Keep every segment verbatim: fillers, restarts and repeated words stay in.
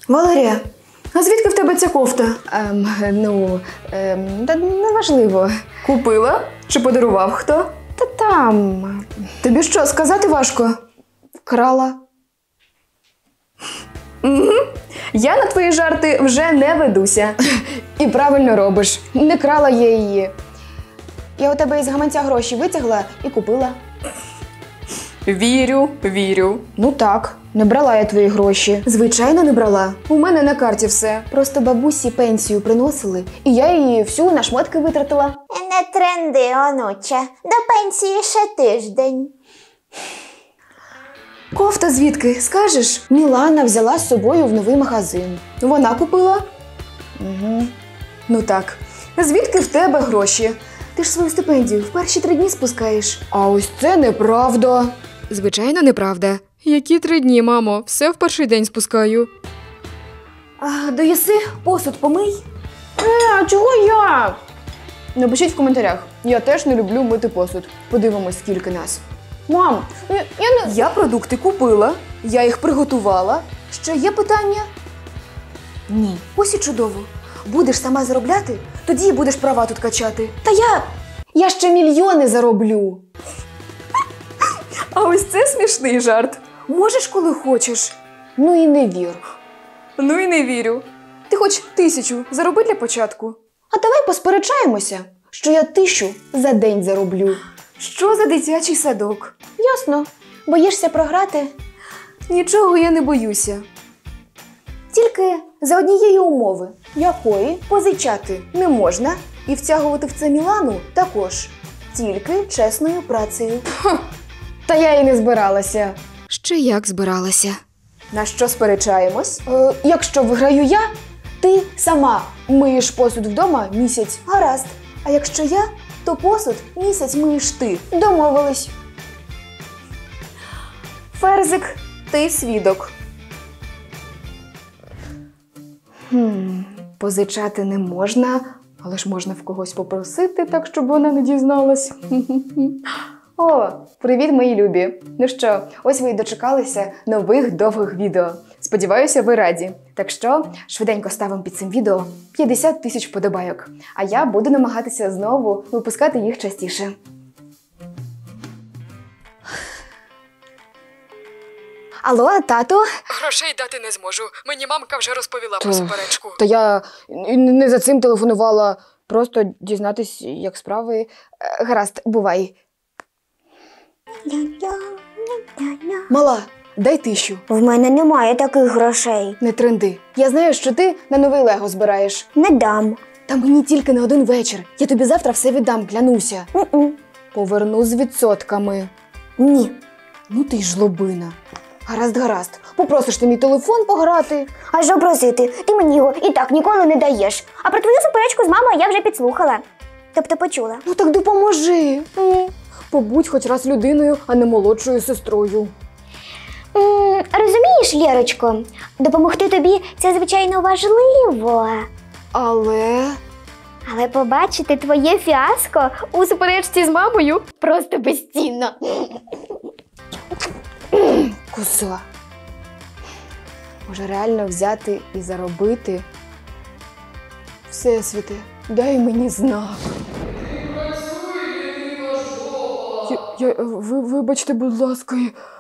Валерія, а звідки в тебе ця кофта? Ем, ну, ем, та неважливо. Купила? Чи подарував хто? Та там. Тобі що, сказати важко? Крала. Угу. Я на твої жарти вже не ведуся. І правильно робиш. Не крала я її. Я у тебе із гаманця гроші витягла і купила. Вірю, вірю. Ну так, не брала я твої гроші. Звичайно, не брала. У мене на карті все. Просто бабусі пенсію приносили, і я її всю на шмотки витратила. Не тренди, онуче. До пенсії ще тиждень. Кофта звідки, скажеш? Мілана взяла з собою в новий магазин. Вона купила? Угу. Ну так. Звідки в тебе гроші? Ти ж свою стипендію в перші три дні спускаєш. А ось це неправда. Звичайно, неправда. Які три дні, мамо? Все в перший день спускаю. А доїси, посуд помий. Е, а чого я? Напишіть в коментарях. Я теж не люблю мити посуд. Подивимось, скільки нас. Мам, я, я не... Я продукти купила, я їх приготувала. Ще є питання? Ні. Ось і чудово. Будеш сама заробляти, тоді будеш права тут качати. Та я... Я ще мільйони зароблю. А ось це смішний жарт. Можеш, коли хочеш. Ну і не вір. Ну і не вірю. Ти хоч тисячу зароби для початку. А давай посперечаємося, що я тисячу за день зароблю. Що за дитячий садок? Ясно. Боїшся програти? Нічого я не боюся. Тільки за однієї умови. Якої? Позичати не можна і втягувати в це Мілану також. Тільки чесною працею. Та я і не збиралася. Ще як збиралася. На що сперечаємось? Е, якщо виграю я, ти сама миєш посуд вдома місяць. Гаразд. А якщо я, то посуд місяць миєш ти. Домовились. Ферзик, ти свідок. Хм, позичати не можна, але ж можна в когось попросити, так, щоб вона не дізналась. О, привіт, мої любі! Ну що, ось ви і дочекалися нових довгих відео. Сподіваюся, ви раді. Так що, швиденько ставимо під цим відео п'ятдесят тисяч вподобайок. А я буду намагатися знову випускати їх частіше. Алло, тату? Грошей дати не зможу. Мені мамка вже розповіла про суперечку. Та я не за цим телефонувала. Просто дізнатись, як справи. Гаразд, бувай. Мала, дай тисячу. В мене немає таких грошей. Не тренди. Я знаю, що ти на новий Лего збираєш. Не дам. Та мені тільки на один вечір. Я тобі завтра все віддам, клянуся. М-м. Поверну з відсотками. Ні. Ну ти ж жлобина. Гаразд, гаразд. Попросиш ти мій телефон пограти. А що просити? Ти мені його і так ніколи не даєш. А про твою суперечку з мамою я вже підслухала. Тобто почула. Ну так допоможи. М. Побудь хоч раз людиною, а не молодшою сестрою. М, розумієш, Лєрочко, допомогти тобі – це, звичайно, важливо. Але... Але побачити твоє фіаско у суперечці з мамою просто безцінно. Коза. Може реально взяти і заробити? Всесвіте, дай мені знак. Я, я, ви, вибачте, будь ласка.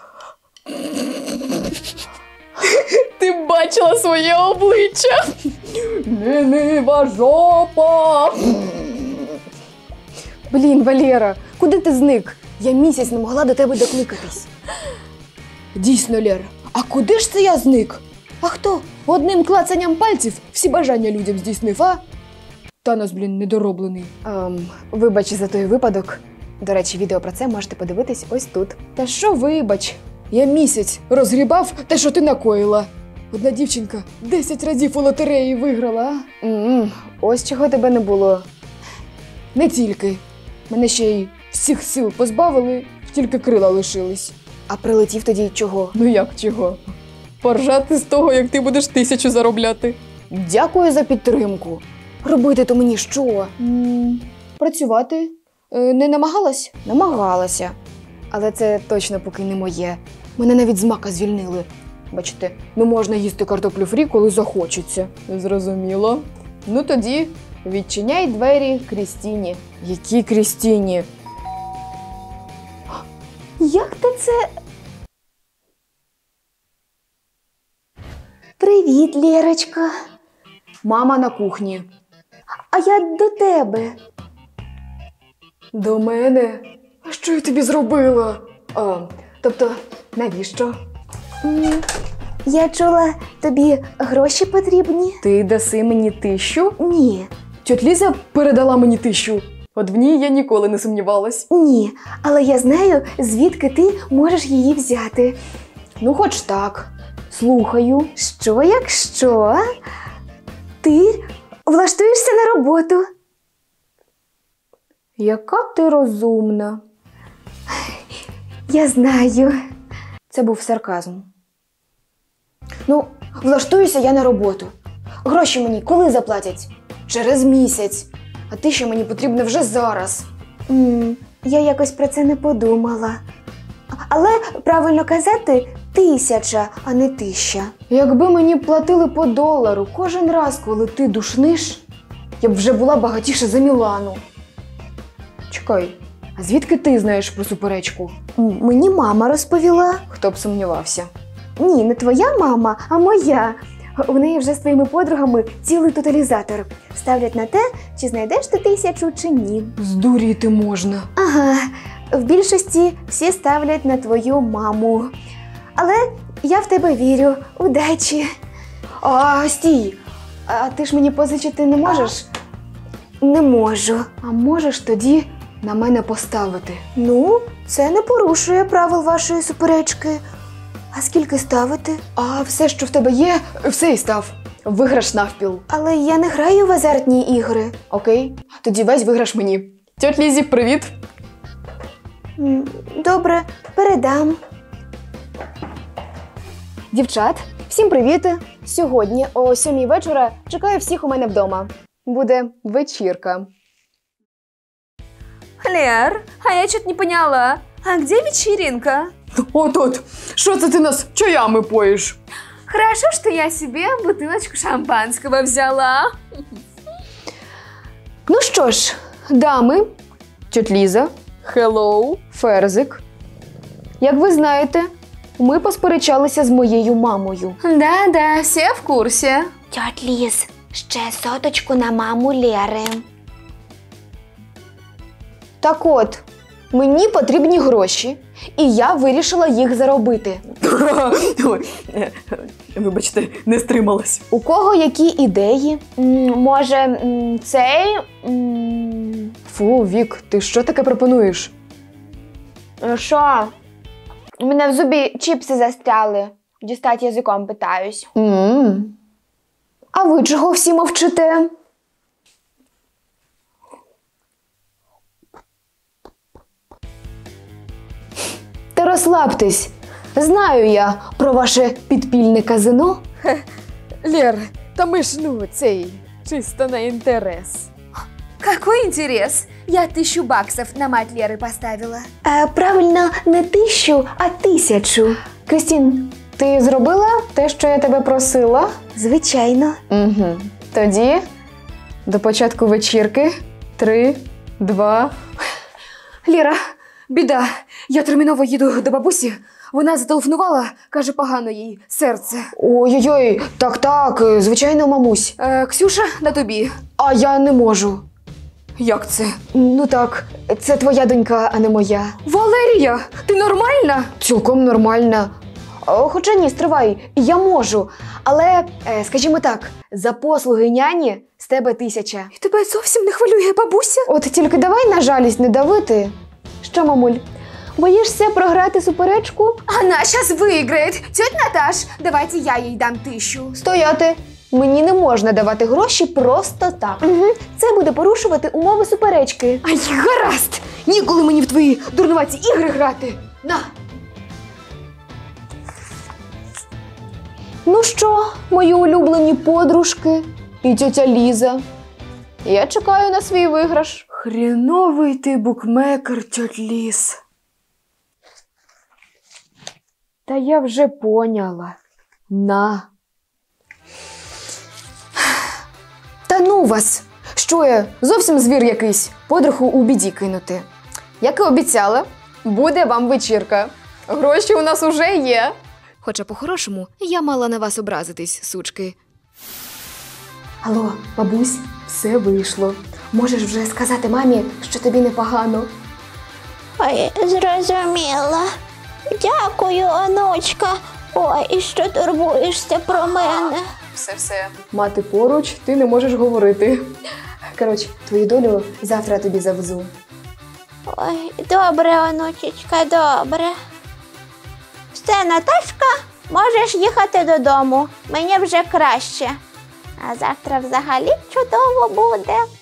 Ти бачила своє обличчя? Лінива жопа! Блін, Валера, куди ти зник? Я місяць не могла до тебе докликатись. Дійсно, Лєр, а куди ж це я зник? А хто? Одним клацанням пальців всі бажання людям здійснив, а? Танос, блін, недороблений. Ем, вибач за той випадок. До речі, відео про це можете подивитись ось тут. Та що вибач? Я місяць розгрібав те, що ти накоїла. Одна дівчинка десять разів у лотереї виграла, а? М-м, ось чого тебе не було. Не тільки. Мене ще й всіх сил позбавили, тільки крила лишились. А прилетів тоді чого? Ну як чого? Поржати з того, як ти будеш тисячу заробляти. Дякую за підтримку. Робити то мені що? М-м, працювати? Е, не намагалась? Намагалася. Але це точно поки не моє. Мене навіть з мака звільнили. Бачите, не можна їсти картоплю фрі, коли захочеться. Зрозуміло. Ну тоді відчиняй двері Крістіні. Які Крістіні? Як ти це? Привіт, Лєрочка. Мама на кухні. А я до тебе. До мене? А що я тобі зробила? А, тобто, навіщо? М, Я чула, тобі гроші потрібні? Ти даси мені тисячу? Ні, Тьоть Ліза передала мені тисячу. От в ній я ніколи не сумнівалась. ні. Але я знаю, звідки ти можеш її взяти. Ну, хоч так. Слухаю. Що, якщо ти влаштуєшся на роботу? Яка ти розумна. Я знаю. Це був сарказм. Ну, влаштуюся я на роботу. Гроші мені коли заплатять? Через місяць. А ти що мені потрібна вже зараз. М, Я якось про це не подумала. Але правильно казати тисяча, а не тисяча. Якби мені платили по долару кожен раз, коли ти душниш, я б вже була багатіша за Мілану. Чекай, а звідки ти знаєш про суперечку? М, Мені мама розповіла. Хто б сумнівався? Ні, не твоя мама, а моя. У неї вже з твоїми подругами цілий тоталізатор. Ставлять на те, чи знайдеш ти тисячу, чи ні. Здуріти можна. Ага, в більшості всі ставлять на твою маму. Але я в тебе вірю. Удачі. А, стій! А ти ж мені позичити не можеш? Не можу. А можеш тоді на мене поставити? Ну, це не порушує правил вашої суперечки. А скільки ставити? А все, що в тебе є, все і став. Виграш навпіл. Але я не граю в азартні ігри. Окей? Тоді весь виграш мені. Тьоть Лізі, привіт! М, Добре, передам. Дівчат, всім привіт! Сьогодні о сьомій вечора чекаю всіх у мене вдома. Буде вечірка. Лер, а я что-то не поняла. А где вечеринка? От-от, що це ти нас чаями поїш? Хорошо, что я себе бутылочку шампанского взяла. Ну що ж, дами, тьоть Ліза, хеллоу, Ферзик. Як ви знаєте, ми посперечалися з моєю мамою. Да-да, все в курсе. Тьоть Ліз, ще соточку на маму Лєри. Так от, мені потрібні гроші, і я вирішила їх заробити. Вибачте, не стрималась. У кого які ідеї? Може, м, цей? м, Фу, Вік, ти що таке пропонуєш? Що? У мене в зубі чіпси застряли. Дістать язиком питаюсь. м А ви чого всі мовчите? Та розслабтесь. Знаю я про ваше підпільне казино. Лєр, та ми ж, ну, цей, чисто на інтерес. Какой интерес? Я тысячу баксов на мать Леры поставила. Е, правильно, не тисячу, а тисячу. Крістін, ти зробила те, що я тебе просила? Звичайно. Угу. Тоді до початку вечірки. Три, два. Лера, біда. Я терміново їду до бабусі. Вона зателефонувала, каже, погано їй серце. Ой-ой-ой, так-так, звичайно, мамусь. Е, Ксюша, на тобі. А я не можу. Як це? Ну так, це твоя донька, а не моя. Валерія, ти нормальна? Цілком нормально. О, Хоча ні, стривай, я можу. Але, е, скажімо так, за послуги няні з тебе тисяча. І тебе зовсім не хвилює бабуся? От тільки давай на жалість не давити. Що, мамуль, боїшся програти суперечку? Она сейчас выиграет. Тетя Наташ, давайте я ей дам тысячу. Стояти! Мені не можна давати гроші просто так. Угу. Це буде порушувати умови суперечки. Ай, гаразд! Ніколи мені в твої дурнуваті ігри грати. На! Ну що, мої улюблені подружки і тьотя Ліза? Я чекаю на свій виграш. Хреновий ти букмекер, тьоть Ліз. Та я вже поняла. На. Та ну вас! Що я? Зовсім звір якийсь. Подругу у біді кинути. Як і обіцяла, буде вам вечірка. Гроші у нас уже є. Хоча по-хорошому я мала на вас образитись, сучки. Алло, бабусь, все вийшло. Можеш вже сказати мамі, що тобі непогано. Ой, зрозуміла. Дякую, онучка. Ой, і що турбуєшся про мене? Все-все. Мати поруч, ти не можеш говорити. Коротше, твою долю завтра тобі завезу. Ой, добре, онучечка, добре. Все, Наташка, можеш їхати додому. Мені вже краще. А завтра взагалі чудово буде.